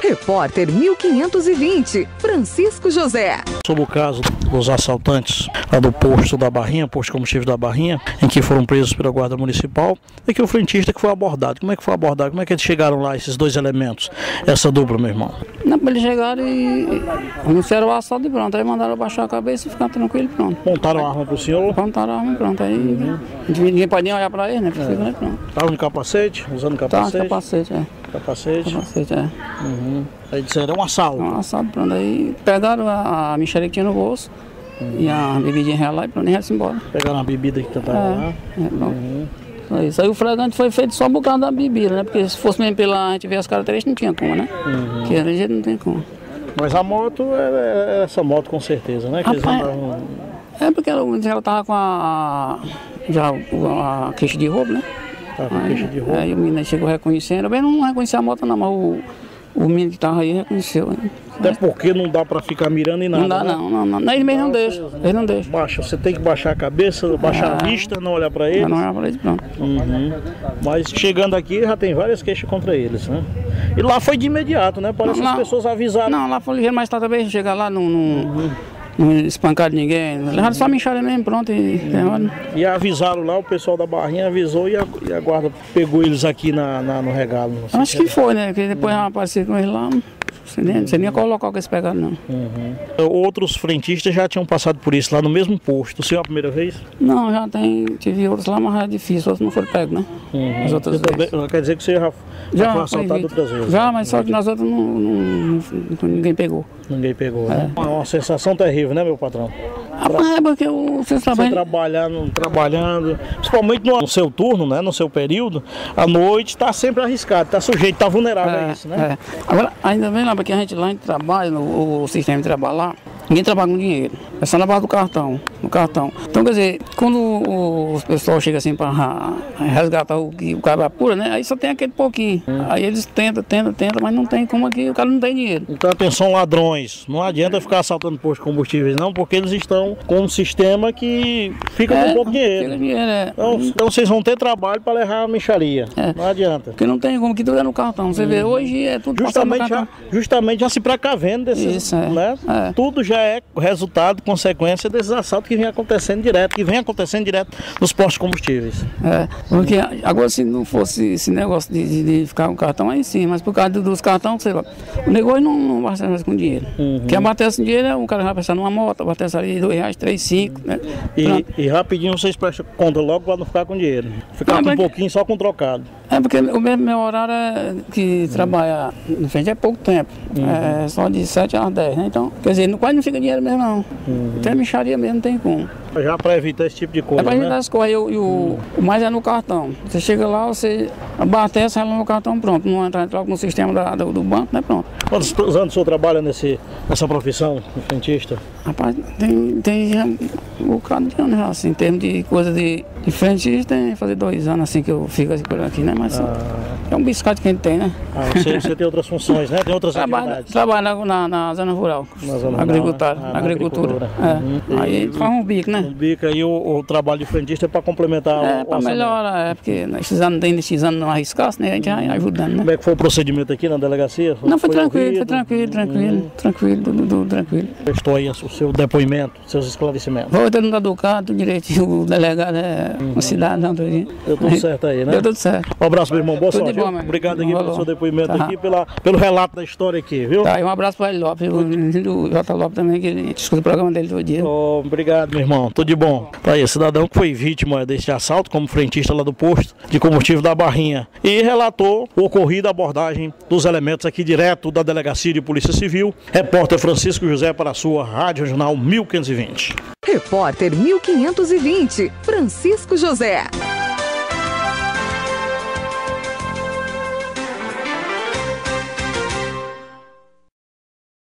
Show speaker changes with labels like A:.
A: Repórter 1520, Francisco José.
B: Sobre o caso dos assaltantes lá do posto da Barrinha, posto de combustível da Barrinha, em que foram presos pela Guarda Municipal, e que o frentista que foi abordado. Como é que foi abordado? Como é que eles chegaram lá, esses dois elementos, essa dupla, meu irmão?
C: Não, eles chegaram e anunciaram o assalto e pronto. Aí mandaram baixar a cabeça e ficar tranquilo e pronto.
B: Montaram a arma pro senhor?
C: Montaram a arma e pronto. Aí ninguém pode nem olhar pra eles, né? Fica, né? Pronto.
B: Estavam de capacete? Usando capacete?
C: Tá, capacete, é.
B: Capacete,
C: é.
B: Aí disseram, é um assalto.
C: Um assalto, pronto. Aí pegaram a mixaria que tinha no bolso e a bebidinha real lá e pronto, e ia-se embora.
B: Pegaram a bebida que tentava lá.
C: Pronto. Isso aí o flagrante foi feito só por causa da bebida, né? Porque se fosse mesmo pela gente ver as características, não tinha como, né? Porque a gente não tem como.
B: Mas a moto era essa moto com certeza, né? Que eles andavam...
C: É porque ela tava com a queixa de roubo, né?
B: Tá com queixa de roubo.
C: Aí o menino chegou reconhecendo. Bem, não reconhecia a moto não, mas o menino que tava aí reconheceu. Né?
B: Até porque não dá pra ficar mirando em nada.
C: Não dá, né? não. Ele mesmo não deixa. Ele não deixa.
B: Baixa, você tem que baixar a cabeça, baixar a vista, não olhar pra eles.
C: Não olhar pra eles, pronto.
B: Mas chegando aqui já tem várias queixas contra eles, né? E lá foi de imediato, né? Parece que as pessoas avisaram.
C: Não, lá foi ligeiro, mas tá também chegar lá não espancaram ninguém, levaram só a mixaria mesmo, pronto.
B: E avisaram lá, o pessoal da Barrinha avisou e a guarda pegou eles aqui no regalo.
C: Acho que foi, né? Porque depois apareceu com eles lá, não sei nem qual local que eles pegaram, não.
B: Outros frentistas já tinham passado por isso lá no mesmo posto. O senhor é a primeira vez?
C: Não, já tive outros lá, mas é difícil, outros não foram pegos, né? As outras vezes.
B: Quer dizer que você já foi assaltado outras vezes?
C: Já, mas só que nas outras ninguém pegou.
B: Ninguém pegou, né? É uma sensação terrível, né, meu patrão?
C: É porque você
B: trabalhando, principalmente no seu turno, né, no seu período, à noite está sempre arriscado, está sujeito, está vulnerável a isso, né?
C: Agora, ainda bem lá, porque a gente trabalha, o sistema de trabalho lá, ninguém trabalha com dinheiro, é só na base do cartão, no cartão. Então, quer dizer, quando os pessoal chegam assim para resgatar o que o cara apura, né, aí só tem aquele pouquinho. Aí eles tentam, mas não tem como aqui, o cara não tem dinheiro.
B: Então, atenção ladrões, não adianta ficar assaltando postos de combustíveis não, porque eles estão com um sistema que fica com pouco dinheiro.
C: Fica dinheiro,
B: Então vocês vão ter trabalho para levar a mixaria, não adianta.
C: Porque não tem como, que tudo é no cartão, você vê, hoje é tudo
B: justamente já se precavendo desses,
C: isso,
B: né? Tudo já é resultado, consequência desses assaltos que vem acontecendo direto, nos postos de combustíveis.
C: Porque agora se não fosse esse negócio de ficar com cartão aí sim, mas por causa dos cartões, sei lá, o negócio não abastece mais com dinheiro. Quem abastece com dinheiro é o cara vai pensar numa moto, abastece ali R$2, 3, 5, né?
B: E rapidinho vocês prestam conta logo para não ficar com dinheiro. Ficar com um pouquinho só com trocado.
C: É porque o meu horário é que trabalha em frente é pouco tempo. É só de 7 às 10, né? Então, quer dizer, quase não fica dinheiro mesmo não. Até mixaria mesmo não tem como.
B: Já para evitar esse tipo de coisa,
C: é para evitar as coisas. E o mais é no cartão. Você chega lá, você abastece ela no cartão, pronto. Não entra logo no sistema do banco, né? Pronto.
B: Quantos anos o senhor trabalha nessa profissão de frentista?
C: Rapaz, tem um bocado de anos já, assim, em termos de coisa de frentista, tem fazer 2 anos assim que eu fico assim por aqui, né? Mas é um biscate que a gente tem, né?
B: Você tem outras funções, né? Tem outras atividades?
C: Trabalho na zona rural, agricultura. Aí faz um bico, né?
B: Um bico aí, o trabalho de frentista é para complementar
C: para melhorar, porque esses anos não arriscasse, né? A gente vai ajudando, né?
B: Como é que foi o procedimento aqui na delegacia?
C: Não, foi tranquilo.
B: Prestou aí o seu depoimento, seus esclarecimentos?
C: Foi todo mundo educado, direitinho, o delegado é um cidadão. Deu
B: tudo certo aí, né?
C: Deu tudo certo.
B: Um abraço, meu irmão, boa sorte.
C: Bom,
B: obrigado aqui pelo seu depoimento aqui, pelo relato da história aqui, viu?
C: E um abraço para ele Lopes, o J. Lopes também, que ele escuta o programa dele todo dia.
B: Obrigado, meu irmão, tudo de bom. Tá aí, cidadão que foi vítima deste assalto como frentista lá do posto de combustível da Barrinha e relatou o ocorrido, a abordagem dos elementos aqui direto da Delegacia de Polícia Civil. Repórter Francisco José para a sua Rádio Regional 1520.
A: Repórter 1520, Francisco José.